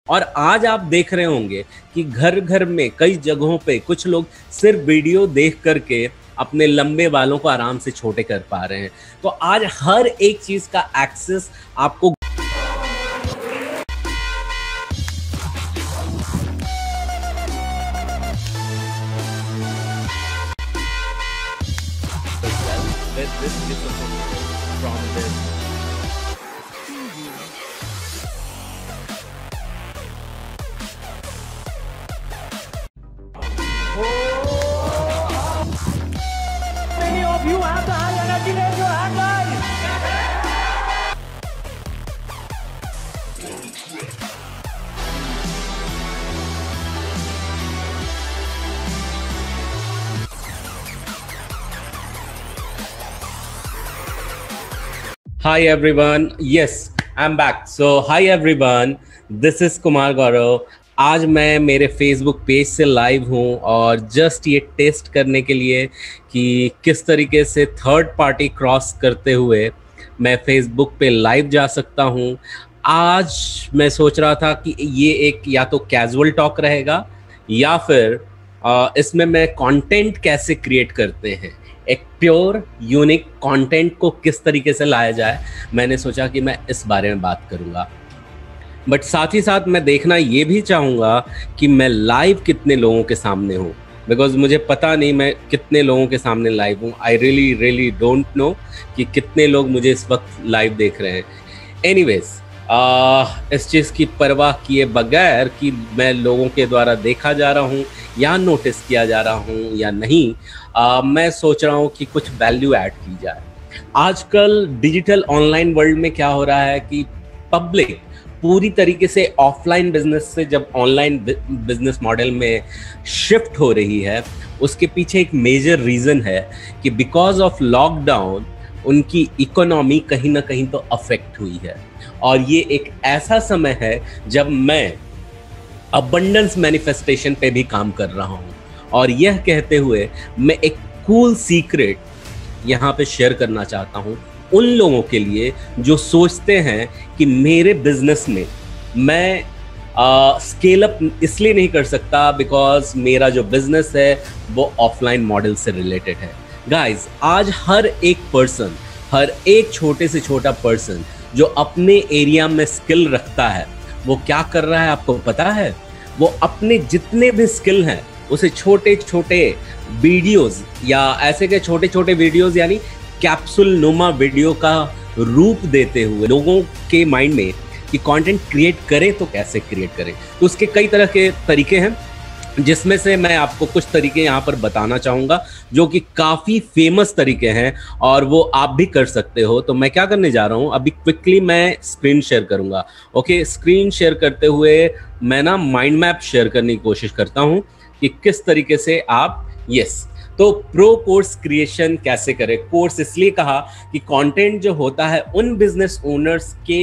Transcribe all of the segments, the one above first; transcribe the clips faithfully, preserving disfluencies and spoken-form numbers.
और आज आप देख रहे होंगे कि घर घर में कई जगहों पे कुछ लोग सिर्फ वीडियो देख करके अपने लंबे बालों को आराम से छोटे कर पा रहे हैं। तो आज हर एक चीज का एक्सेस आपको this is from this many of you have the high energy, raise your hand, guys. Hi everyone, yes, I'm back. So hi everyone, this is Kumar Gaurav. आज मैं मेरे फेसबुक पेज से लाइव हूँ और जस्ट ये टेस्ट करने के लिए कि किस तरीके से थर्ड पार्टी क्रॉस करते हुए मैं फेसबुक पे लाइव जा सकता हूँ। आज मैं सोच रहा था कि ये एक या तो कैजुअल टॉक रहेगा या फिर आ, इसमें मैं कंटेंट कैसे क्रिएट करते हैं, एक प्योर यूनिक कंटेंट को किस तरीके से लाया जाए, मैंने सोचा कि मैं इस बारे में बात करूंगा। बट साथ ही साथ मैं देखना ये भी चाहूँगा कि मैं लाइव कितने लोगों के सामने हूँ, बिकॉज मुझे पता नहीं मैं कितने लोगों के सामने लाइव हूँ। I really really don't know कि कितने लोग मुझे इस वक्त लाइव देख रहे हैं। एनीवेज, इस चीज़ की परवाह किए बगैर कि मैं लोगों के द्वारा देखा जा रहा हूँ या नोटिस किया जा रहा हूँ या नहीं, uh, मैं सोच रहा हूँ कि कुछ वैल्यू ऐड की जाए। आजकल डिजिटल ऑनलाइन वर्ल्ड में क्या हो रहा है कि पब्लिक पूरी तरीके से ऑफलाइन बिजनेस से जब ऑनलाइन बिजनेस मॉडल में शिफ्ट हो रही है, उसके पीछे एक मेजर रीज़न है कि बिकॉज ऑफ लॉकडाउन उनकी इकोनॉमी कहीं ना कहीं तो अफेक्ट हुई है। और ये एक ऐसा समय है जब मैं अबंडेंस मैनिफेस्टेशन पे भी काम कर रहा हूँ और यह कहते हुए मैं एक कूल सीक्रेट यहाँ पे शेयर करना चाहता हूँ उन लोगों के लिए जो सोचते हैं कि मेरे बिजनेस में मैं स्केल अप इसलिए नहीं कर सकता बिकॉज मेरा जो बिजनेस है वो ऑफलाइन मॉडल से रिलेटेड है। गाइज, आज हर एक पर्सन, हर एक छोटे से छोटा पर्सन जो अपने एरिया में स्किल रखता है, वो क्या कर रहा है आपको पता है? वो अपने जितने भी स्किल हैं उसे छोटे छोटे वीडियोस या ऐसे के छोटे छोटे वीडियोस यानी कैप्सूल नुमा वीडियो का रूप देते हुए लोगों के माइंड में कि कंटेंट क्रिएट करें तो कैसे क्रिएट करें। तो उसके कई तरह के तरीके हैं, जिसमें से मैं आपको कुछ तरीके यहाँ पर बताना चाहूँगा जो कि काफ़ी फेमस तरीके हैं और वो आप भी कर सकते हो। तो मैं क्या करने जा रहा हूँ, अभी क्विकली मैं स्क्रीन शेयर करूँगा। ओके, स्क्रीन शेयर करते हुए मैं ना माइंड मैप शेयर करने की कोशिश करता हूँ कि किस तरीके से आप यस तो प्रो कोर्स क्रिएशन कैसे करें। कोर्स इसलिए कहा कि कंटेंट जो होता है उन बिजनेस ओनर्स के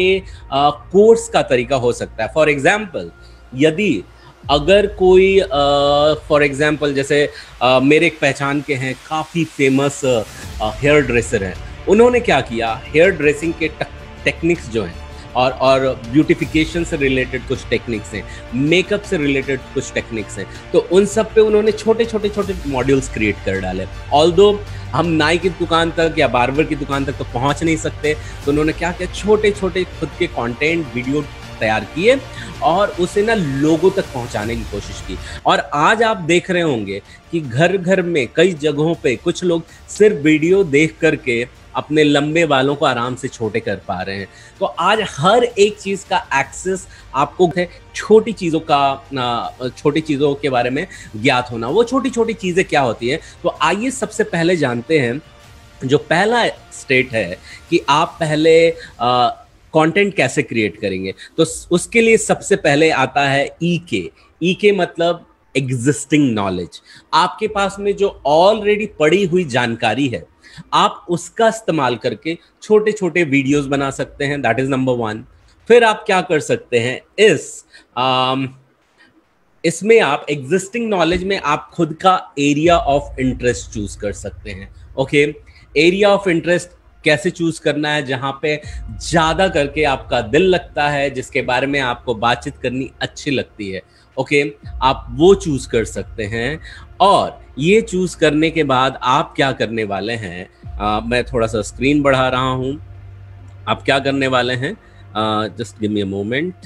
कोर्स का तरीका हो सकता है। फॉर एग्जांपल, यदि अगर कोई फॉर uh, एग्जांपल जैसे uh, मेरे एक पहचान के हैं, काफ़ी फेमस हेयर ड्रेसर हैं, उन्होंने क्या किया, हेयर ड्रेसिंग के टेक्निक्स जो हैं और और ब्यूटिफिकेशन से रिलेटेड कुछ टेक्निक्स हैं, मेकअप से रिलेटेड कुछ टेक्निक्स हैं, तो उन सब पे उन्होंने छोटे छोटे छोटे मॉड्यूल्स क्रिएट कर डाले। ऑल्दो हम नाई की दुकान तक या बार्बर की दुकान तक तो पहुंच नहीं सकते, तो उन्होंने क्या किया, छोटे छोटे खुद के कंटेंट वीडियो तैयार किए और उसे ना लोगों तक पहुंचाने की कोशिश की। और आज आप देख रहे होंगे कि घर घर में कई जगहों पे कुछ लोग सिर्फ वीडियो देख करके अपने लंबे बालों को आराम से छोटे कर पा रहे हैं। तो आज हर एक चीज का एक्सेस आपको है, छोटी चीजों का छोटी चीजों के बारे में ज्ञात होना। वो छोटी छोटी चीजें क्या होती हैं, तो आइए सबसे पहले जानते हैं। जो पहला स्टेट है कि आप पहले आ, कंटेंट कैसे क्रिएट करेंगे, तो उसके लिए सबसे पहले आता है ई के। ई के मतलब एग्जिस्टिंग नॉलेज। आपके पास में जो ऑलरेडी पड़ी हुई जानकारी है, आप उसका इस्तेमाल करके छोटे छोटे वीडियोस बना सकते हैं। That is number one. फिर आप क्या कर सकते हैं, इस आम, इसमें आप एग्जिस्टिंग नॉलेज में आप खुद का एरिया ऑफ इंटरेस्ट चूज कर सकते हैं। ओके, एरिया ऑफ इंटरेस्ट कैसे चूज करना है, जहां पे ज्यादा करके आपका दिल लगता है, जिसके बारे में आपको बातचीत करनी अच्छी लगती है, ओके okay, आप वो चूज कर सकते हैं। और ये चूज करने के बाद आप क्या करने वाले हैं, आ, मैं थोड़ा सा स्क्रीन बढ़ा रहा हूं। आप क्या करने वाले हैं, just give me a moment.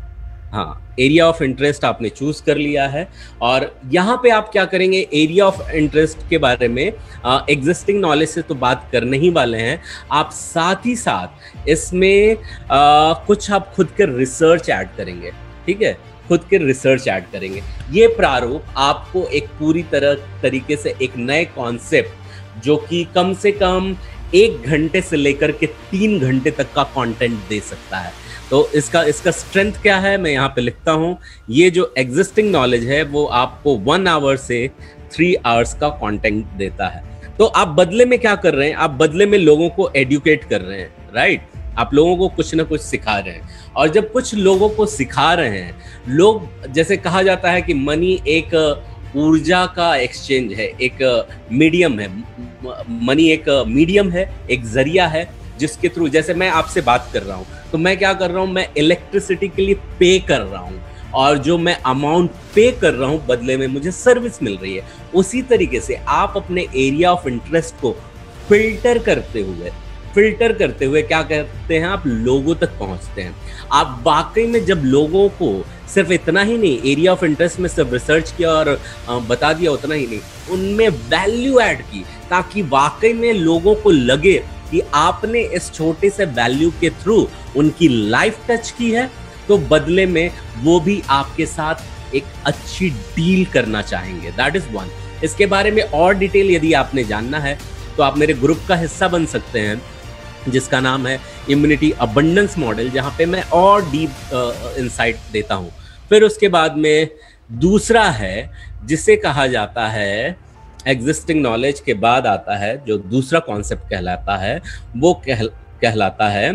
हाँ, एरिया ऑफ इंटरेस्ट आपने चूज कर लिया है और यहाँ पे आप क्या करेंगे, एरिया ऑफ इंटरेस्ट के बारे में एग्जिस्टिंग नॉलेज से तो बात करने ही वाले हैं, आप साथ ही साथ इसमें आ, कुछ आप खुद के रिसर्च ऐड करेंगे। ठीक है, खुद के रिसर्च ऐड करेंगे। ये प्रारूप आपको एक पूरी तरह तरीके से एक नए कॉन्सेप्ट, जो कि कम से कम एक घंटे से लेकर के तीन घंटे तक का कंटेंट दे सकता है। तो इसका इसका स्ट्रेंथ क्या है, मैं यहाँ पे लिखता हूँ। ये जो एग्जिस्टिंग नॉलेज है वो आपको वन आवर से थ्री आवर्स का कंटेंट देता है। तो आप बदले में क्या कर रहे हैं, आप बदले में लोगों को एडुकेट कर रहे हैं, राइट। आप लोगों को कुछ ना कुछ सिखा रहे हैं, और जब कुछ लोगों को सिखा रहे हैं, लोग, जैसे कहा जाता है कि मनी एक ऊर्जा का एक्सचेंज है, एक मीडियम है, मनी एक मीडियम है, एक जरिया है जिसके थ्रू, जैसे मैं आपसे बात कर रहा हूँ तो मैं क्या कर रहा हूँ, मैं इलेक्ट्रिसिटी के लिए पे कर रहा हूँ, और जो मैं अमाउंट पे कर रहा हूँ बदले में मुझे सर्विस मिल रही है। उसी तरीके से आप अपने एरिया ऑफ इंटरेस्ट को फिल्टर करते हुए फिल्टर करते हुए क्या करते हैं, आप लोगों तक पहुंचते हैं। आप वाकई में जब लोगों को सिर्फ इतना ही नहीं, एरिया ऑफ इंटरेस्ट में सिर्फ रिसर्च किया और बता दिया, उतना ही नहीं, उनमें वैल्यू ऐड की, ताकि वाकई में लोगों को लगे कि आपने इस छोटे से वैल्यू के थ्रू उनकी लाइफ टच की है, तो बदले में वो भी आपके साथ एक अच्छी डील करना चाहेंगे। That is one. इसके बारे में और डिटेल यदि आपने जानना है तो आप मेरे ग्रुप का हिस्सा बन सकते हैं, जिसका नाम है इम्यूनिटी अबंडेंस मॉडल, जहां पे मैं और डीप इनसाइट देता हूं। फिर उसके बाद में दूसरा है जिसे कहा जाता है एग्जिस्टिंग नॉलेज के बाद आता है जो दूसरा कॉन्सेप्ट कहलाता है, वो कह, कहलाता है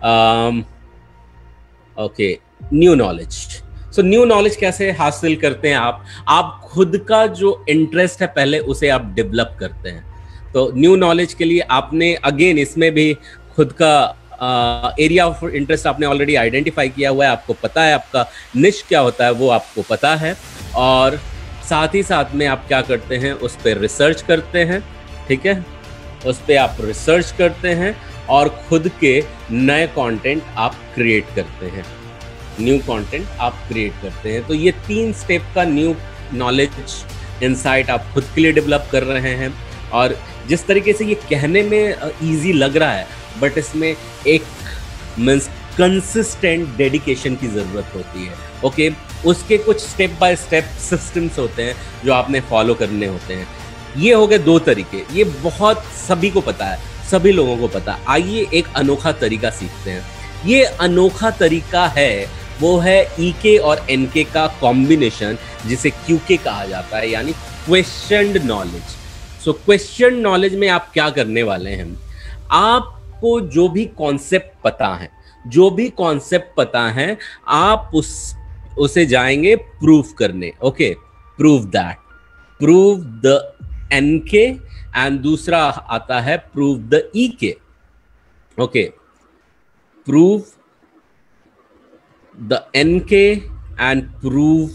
okay new knowledge. So new knowledge कैसे हासिल करते हैं आप आप खुद का जो इंटरेस्ट है पहले उसे आप डेवलप करते हैं। तो न्यू नॉलेज के लिए आपने अगेन इसमें भी खुद का एरिया ऑफ इंटरेस्ट आपने ऑलरेडी आइडेंटिफाई किया हुआ है, आपको पता है आपका निश क्या होता है, वो आपको पता है, और साथ ही साथ में आप क्या करते हैं, उस पर रिसर्च करते हैं। ठीक है, उस पर आप रिसर्च करते हैं और खुद के नए कंटेंट आप क्रिएट करते हैं, न्यू कंटेंट आप क्रिएट करते हैं। तो ये तीन स्टेप का न्यू नॉलेज इनसाइट आप खुद के लिए डेवलप कर रहे हैं। और जिस तरीके से ये कहने में इजी लग रहा है, बट इसमें एक मीन्स कंसिस्टेंट डेडिकेशन की ज़रूरत होती है। Okay okay? उसके कुछ स्टेप बाय स्टेप सिस्टम्स होते हैं जो आपने फॉलो करने होते हैं। ये हो गए दो तरीके, ये बहुत सभी को पता है, सभी लोगों को पता है। आइए एक अनोखा तरीका सीखते हैं। ये अनोखा तरीका है, वो है ईके और एनके का कॉम्बिनेशन, जिसे क्यूके कहा जाता है, यानी questioned knowledge. So question knowledge में आप क्या करने वाले हैं, आपको जो भी कॉन्सेप्ट पता है, जो भी कॉन्सेप्ट पता है, आप उस उसे जाएंगे प्रूफ करने। Okay, prove that, prove the NK, and दूसरा आता है prove the EK. Okay, prove the NK and prove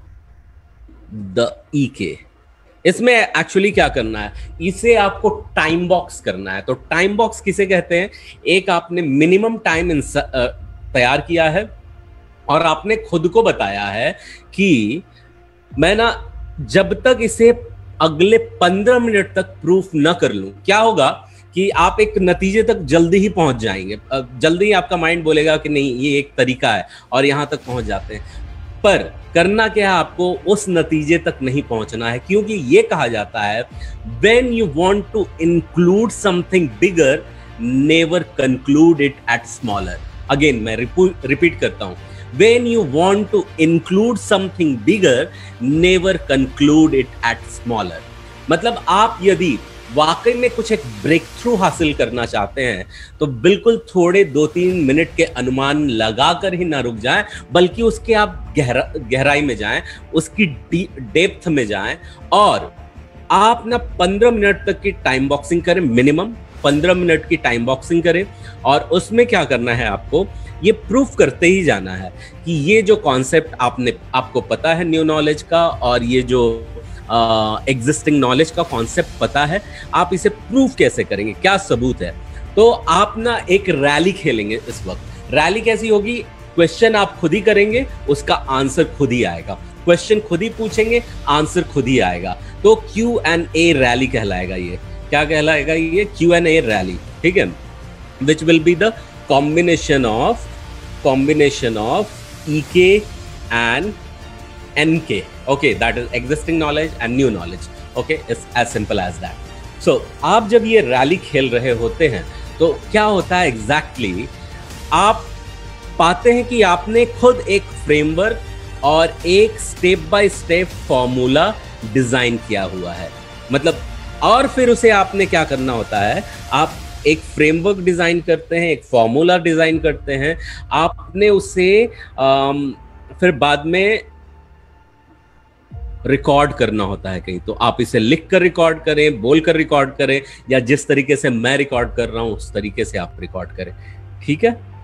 the EK. इसमें एक्चुअली क्या करना है, इसे आपको टाइम बॉक्स करना है। तो टाइम बॉक्स किसे कहते हैं, एक आपने मिनिमम टाइम तैयार किया है और आपने खुद को बताया है कि मैं ना जब तक इसे अगले पंद्रह मिनट तक प्रूफ न कर लूं, क्या होगा कि आप एक नतीजे तक जल्दी ही पहुंच जाएंगे, जल्दी ही आपका माइंड बोलेगा कि नहीं ये एक तरीका है, और यहां तक पहुंच जाते हैं। पर करना क्या है, आपको उस नतीजे तक नहीं पहुंचना है, क्योंकि ये कहा जाता है when you want to include something bigger, never conclude it at smaller. Again मैं रिपीट करता हूं, when you want to include something bigger, never conclude it at smaller। मतलब आप यदि वाकई में कुछ एक ब्रेक थ्रू हासिल करना चाहते हैं तो बिल्कुल थोड़े दो तीन मिनट के अनुमान लगाकर ही ना रुक जाएं, बल्कि उसके आप गहरा गहराई में जाएं, उसकी डेप्थ में जाएं, और आप ना पंद्रह मिनट तक की टाइम बॉक्सिंग करें मिनिमम, पंद्रह मिनट की टाइम बॉक्सिंग करें और उसमें क्या करना है, आपको ये प्रूफ करते ही जाना है कि ये जो कॉन्सेप्ट आपने आपको पता है न्यू नॉलेज का, और ये जो एग्जिस्टिंग uh, नॉलेज का कॉन्सेप्ट पता है, आप इसे प्रूफ कैसे करेंगे, क्या सबूत है। तो आप ना एक रैली खेलेंगे इस वक्त। रैली कैसी होगी, क्वेश्चन आप खुद ही करेंगे, उसका आंसर खुद ही आएगा, क्वेश्चन खुद ही पूछेंगे, आंसर खुद ही आएगा। तो क्यू एंड ए रैली कहलाएगा। ये क्या कहलाएगा, ये क्यू एंड ए रैली, ठीक है, which will be the combination of combination of E K and N K, okay, that is existing knowledge and new knowledge, okay, it's as simple as that. So आप जब ये rally खेल रहे होते हैं तो क्या होता है एग्जैक्टली exactly, आप पाते हैं कि आपने खुद एक फ्रेमवर्क और एक step by step formula design किया हुआ है। मतलब और फिर उसे आपने क्या करना होता है, आप एक फ्रेमवर्क डिजाइन करते हैं, एक फॉर्मूला डिजाइन करते हैं, आपने उसे आम, फिर बाद में रिकॉर्ड करना होता है कहीं। तो आप इसे लिख कर रिकॉर्ड करें, बोल कर रिकॉर्ड करें, या जिस तरीके से मैं रिकॉर्ड कर रहा हूं उस तरीके से आप रिकॉर्ड करें, ठीक है।